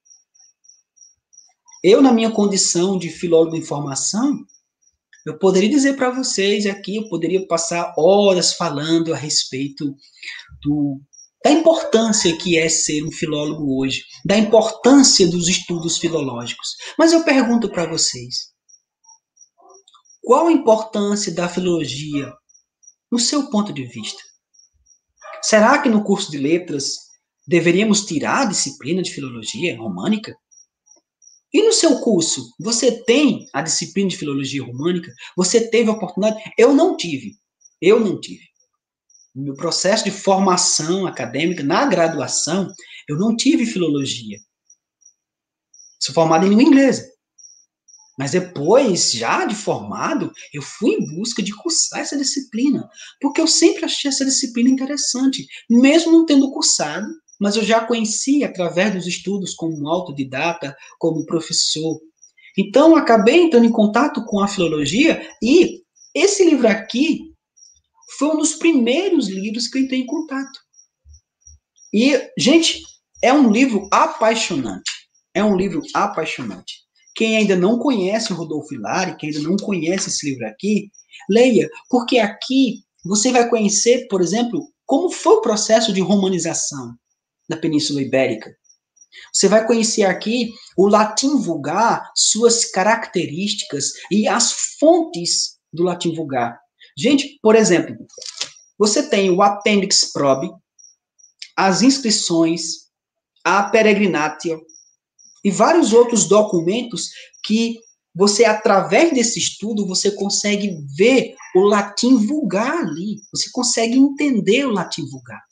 Eu, na minha condição de filólogo de formação, eu poderia dizer para vocês aqui, eu poderia passar horas falando a respeito do, da importância que é ser um filólogo hoje, da importância dos estudos filológicos. Mas eu pergunto para vocês, qual a importância da filologia no seu ponto de vista? Será que no curso de letras deveríamos tirar a disciplina de filologia românica? E no seu curso, você tem a disciplina de filologia românica? Você teve a oportunidade? Eu não tive. Eu não tive. No meu processo de formação acadêmica, na graduação, eu não tive filologia. Sou formado em língua inglesa. Mas depois, já de formado, eu fui em busca de cursar essa disciplina. Porque eu sempre achei essa disciplina interessante. Mesmo não tendo cursado, mas eu já conheci através dos estudos como autodidata, como professor. Então, acabei entrando em contato com a filologia e esse livro aqui foi um dos primeiros livros que eu entrei em contato. E, gente, é um livro apaixonante. É um livro apaixonante. Quem ainda não conhece o Rodolfo Hilari, quem ainda não conhece esse livro aqui, leia, porque aqui você vai conhecer, por exemplo, como foi o processo de romanização na Península Ibérica. Você vai conhecer aqui o latim vulgar, suas características e as fontes do latim vulgar. Gente, por exemplo, você tem o Appendix Probi, as inscrições, a Peregrinatio e vários outros documentos que você, através desse estudo, você consegue ver o latim vulgar ali. Você consegue entender o latim vulgar.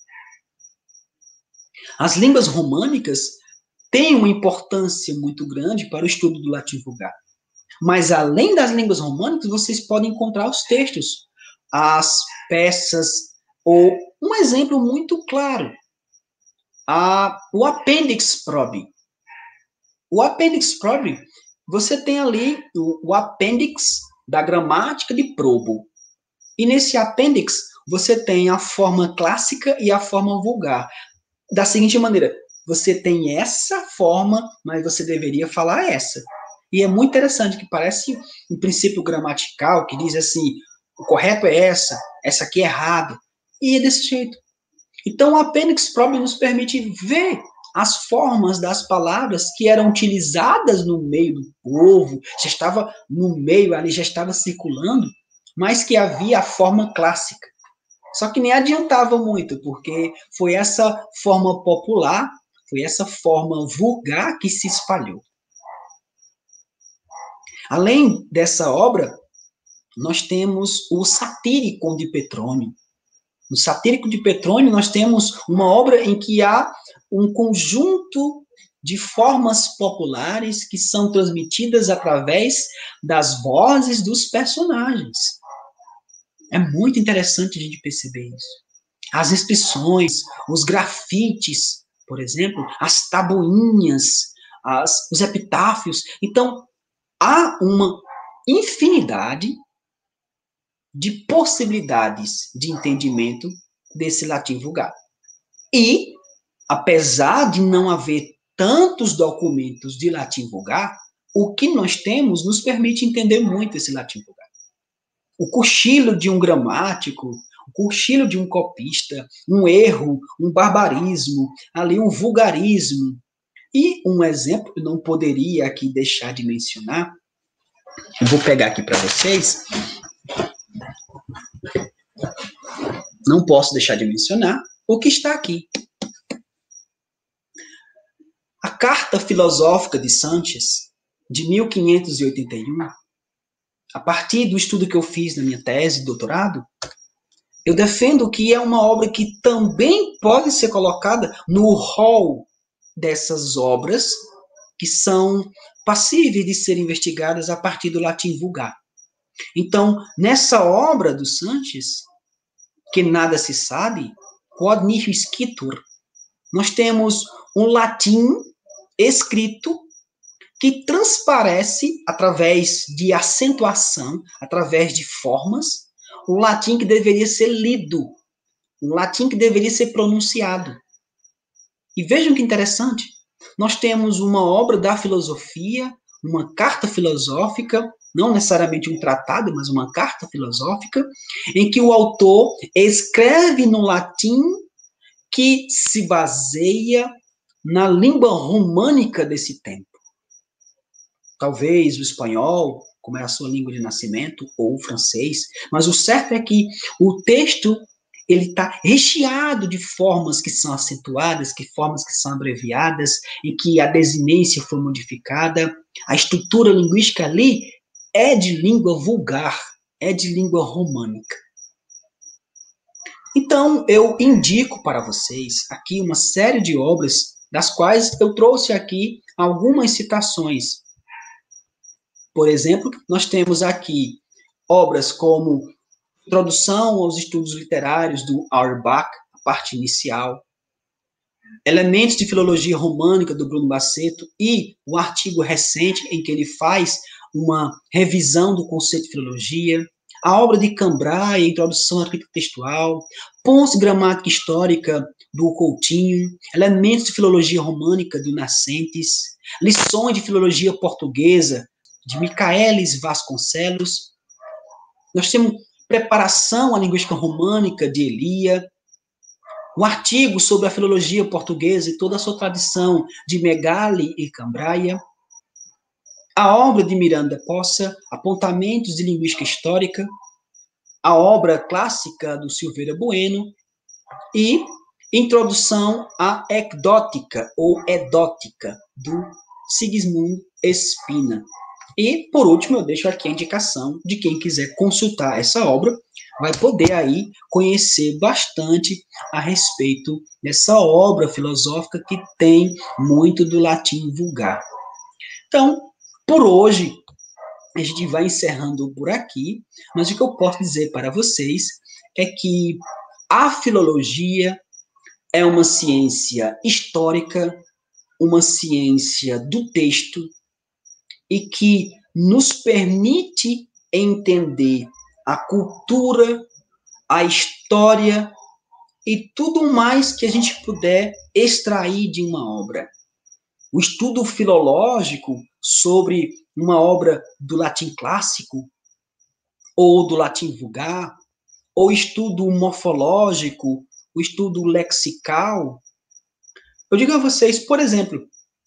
As línguas românicas têm uma importância muito grande para o estudo do latim vulgar. Mas, além das línguas românicas, vocês podem encontrar os textos, as peças, ou um exemplo muito claro, a, o Appendix Probi. O Appendix Probi, você tem ali o, o apêndice da gramática de Probo. E nesse apêndice, você tem a forma clássica e a forma vulgar. Da seguinte maneira, você tem essa forma, mas você deveria falar essa. E é muito interessante, que parece um princípio gramatical que diz assim, o correto é essa, essa aqui é errado. E é desse jeito. Então, o Appendix Probi nos permite ver as formas das palavras que eram utilizadas no meio do povo, já estava no meio ali, já estava circulando, mas que havia a forma clássica. Só que nem adiantava muito, porque foi essa forma popular, foi essa forma vulgar que se espalhou. Além dessa obra, nós temos o Satírico de Petrônio. No Satírico de Petrônio, nós temos uma obra em que há um conjunto de formas populares que são transmitidas através das vozes dos personagens. É muito interessante a gente perceber isso. As inscrições, os grafites, por exemplo, as tabuinhas, as, os epitáfios. Então, há uma infinidade de possibilidades de entendimento desse latim vulgar. E, apesar de não haver tantos documentos de latim vulgar, o que nós temos nos permite entender muito esse latim vulgar. O cochilo de um gramático, o cochilo de um copista, um erro, um barbarismo, ali um vulgarismo. E um exemplo que eu não poderia aqui deixar de mencionar, eu vou pegar aqui para vocês, não posso deixar de mencionar o que está aqui. A Carta Filosófica de Sanches, de mil quinhentos e oitenta e um, a partir do estudo que eu fiz na minha tese de doutorado, eu defendo que é uma obra que também pode ser colocada no rol dessas obras que são passíveis de serem investigadas a partir do latim vulgar. Então, nessa obra do Sanches, que nada se sabe, quod nihil scitur, nós temos um latim escrito que transparece através de acentuação, através de formas, o latim que deveria ser lido, um latim que deveria ser pronunciado. E vejam que interessante, nós temos uma obra da filosofia, uma carta filosófica, não necessariamente um tratado, mas uma carta filosófica, em que o autor escreve no latim que se baseia na língua românica desse tempo. Talvez o espanhol, como é a sua língua de nascimento, ou o francês, mas o certo é que o texto ele está recheado de formas que são acentuadas, que formas que são abreviadas, e que a desinência foi modificada. A estrutura linguística ali é de língua vulgar, é de língua românica. Então, eu indico para vocês aqui uma série de obras, das quais eu trouxe aqui algumas citações. Por exemplo, nós temos aqui obras como Introdução aos Estudos Literários, do Auerbach, a parte inicial, Elementos de Filologia Românica, do Bruno Bassetto, e o artigo recente em que ele faz uma revisão do conceito de filologia, a obra de Cambrai, Introdução à Crítica Textual, Pons Gramática Histórica, do Coutinho, Elementos de Filologia Românica, do Nascentes, Lições de Filologia Portuguesa, de Michaelis Vasconcelos. Nós temos Preparação à Linguística Românica, de Elia, um artigo sobre a filologia portuguesa e toda a sua tradição, de Megali e Cambraia, a obra de Miranda Poça, Apontamentos de Linguística Histórica, a obra clássica do Silveira Bueno e Introdução à Ecdótica, ou Edótica, do Sigismund Spina. E, por último, eu deixo aqui a indicação de quem quiser consultar essa obra, vai poder aí conhecer bastante a respeito dessa obra filosófica que tem muito do latim vulgar. Então, por hoje, a gente vai encerrando por aqui, mas o que eu posso dizer para vocês é que a filologia é uma ciência histórica, uma ciência do texto, e que nos permite entender a cultura, a história e tudo mais que a gente puder extrair de uma obra. O estudo filológico sobre uma obra do latim clássico, ou do latim vulgar, ou estudo morfológico, o estudo lexical. Eu digo a vocês, por exemplo,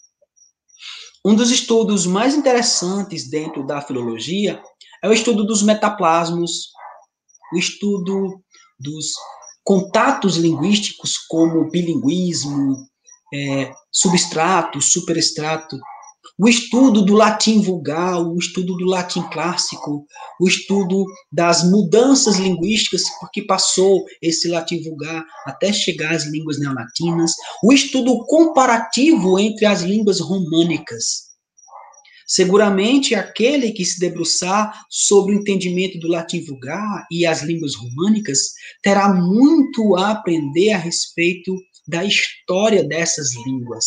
um dos estudos mais interessantes dentro da filologia é o estudo dos metaplasmos, o estudo dos contatos linguísticos como bilinguismo, é, substrato, superestrato, o estudo do latim vulgar, o estudo do latim clássico, o estudo das mudanças linguísticas porque passou esse latim vulgar até chegar às línguas neolatinas, o estudo comparativo entre as línguas românicas. Seguramente aquele que se debruçar sobre o entendimento do latim vulgar e as línguas românicas terá muito a aprender a respeito da história dessas línguas.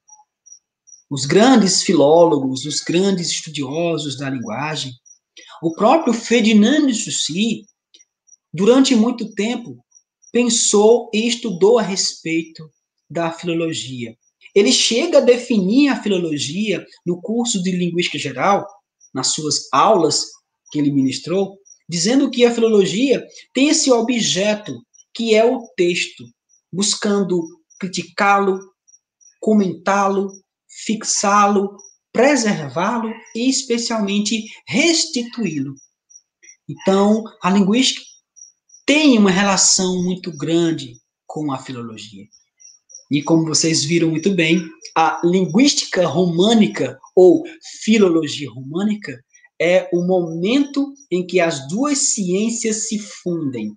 Os grandes filólogos, os grandes estudiosos da linguagem, o próprio Ferdinand de Saussure, durante muito tempo, pensou e estudou a respeito da filologia. Ele chega a definir a filologia no curso de Linguística Geral, nas suas aulas que ele ministrou, dizendo que a filologia tem esse objeto, que é o texto, buscando criticá-lo, comentá-lo, fixá-lo, preservá-lo e, especialmente, restituí-lo. Então, a linguística tem uma relação muito grande com a filologia. E como vocês viram muito bem, a linguística românica ou filologia românica é o momento em que as duas ciências se fundem.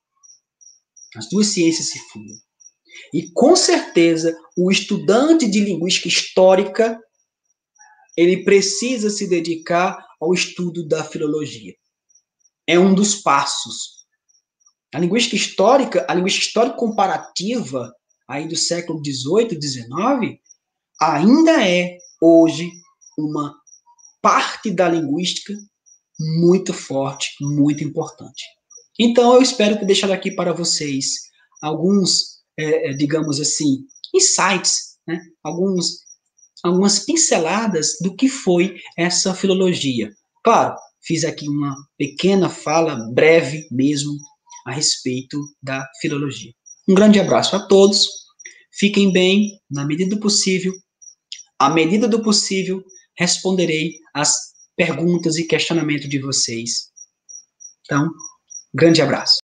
As duas ciências se fundem. E, com certeza, o estudante de linguística histórica, ele precisa se dedicar ao estudo da filologia. É um dos passos. A linguística histórica, a linguística histórica comparativa aí do século dezoito, dezenove, ainda é hoje uma parte da linguística muito forte, muito importante. Então, eu espero ter deixado aqui para vocês alguns, é, digamos assim, insights, né? Alguns, algumas pinceladas do que foi essa filologia. Claro, fiz aqui uma pequena fala, breve mesmo, a respeito da filologia. Um grande abraço a todos, fiquem bem, na medida do possível. À medida do possível, responderei as perguntas e questionamentos de vocês. Então, grande abraço.